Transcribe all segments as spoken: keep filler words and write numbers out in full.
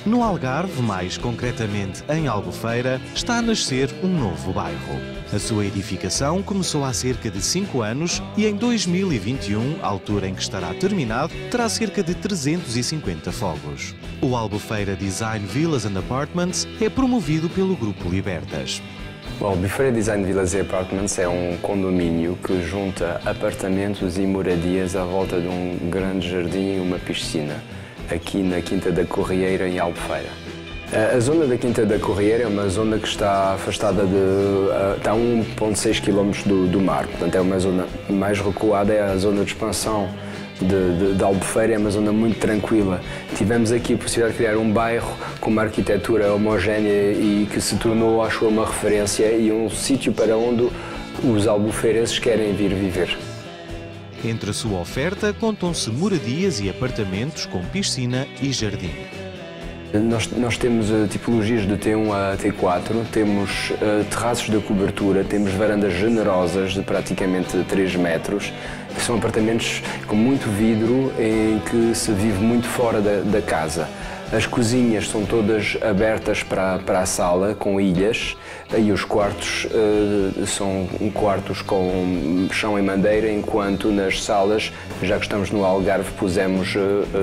No Algarve, mais concretamente em Albufeira, está a nascer um novo bairro. A sua edificação começou há cerca de cinco anos e em dois mil e vinte e um, altura em que estará terminado, terá cerca de trezentos e cinquenta fogos. O Albufeira Design Villas and Apartments é promovido pelo Grupo Libertas. O Albufeira Design Villas and Apartments é um condomínio que junta apartamentos e moradias à volta de um grande jardim e uma piscina, aqui na Quinta da Corrieira, em Albufeira. A zona da Quinta da Corrieira é uma zona que está afastada de... está a um vírgula seis quilómetros do, do mar, portanto é uma zona mais recuada, é a zona de expansão de, de, de Albufeira, é uma zona muito tranquila. Tivemos aqui a possibilidade de criar um bairro com uma arquitetura homogénea e que se tornou, acho, uma referência e um sítio para onde os albufeirenses querem vir viver. Entre a sua oferta, contam-se moradias e apartamentos com piscina e jardim. Nós, nós temos uh, tipologias de T um a T quatro, temos uh, terraços de cobertura, temos varandas generosas de praticamente três metros, que são apartamentos com muito vidro em que se vive muito fora da, da casa. As cozinhas são todas abertas para, para a sala, com ilhas, e os quartos uh, são quartos com chão em madeira, enquanto nas salas, já que estamos no Algarve, pusemos uh,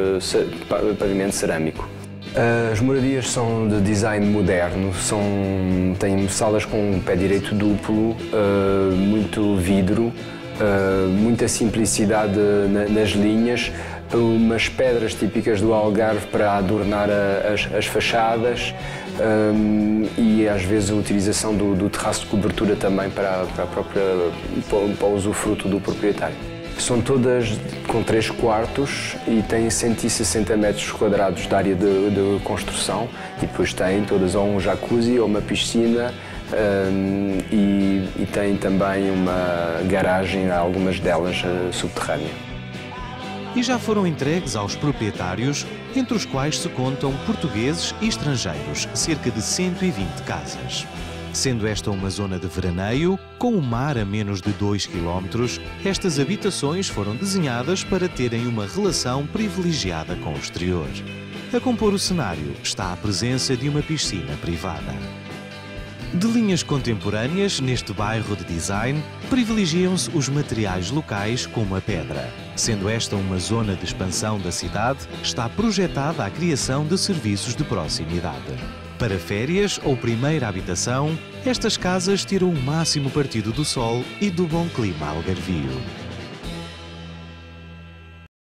uh, pavimento cerâmico. As moradias são de design moderno, são, têm salas com pé direito duplo, uh, muito vidro, uh, muita simplicidade na, nas linhas, umas pedras típicas do Algarve para adornar a, as, as fachadas um, e às vezes a utilização do, do terraço de cobertura também para, para, a própria, para, para o usufruto do proprietário. São todas com três quartos e têm cento e sessenta metros quadrados de área de, de construção e depois têm todas ou um jacuzzi ou uma piscina um, e, e têm também uma garagem, algumas delas uh, subterrânea. E já foram entregues aos proprietários, entre os quais se contam portugueses e estrangeiros, cerca de cento e vinte casas. Sendo esta uma zona de veraneio, com o mar a menos de dois quilómetros, estas habitações foram desenhadas para terem uma relação privilegiada com o exterior. A compor o cenário está a presença de uma piscina privada. De linhas contemporâneas, neste bairro de design, privilegiam-se os materiais locais como a pedra. Sendo esta uma zona de expansão da cidade, está projetada a criação de serviços de proximidade. Para férias ou primeira habitação, estas casas tiram o máximo partido do sol e do bom clima algarvio.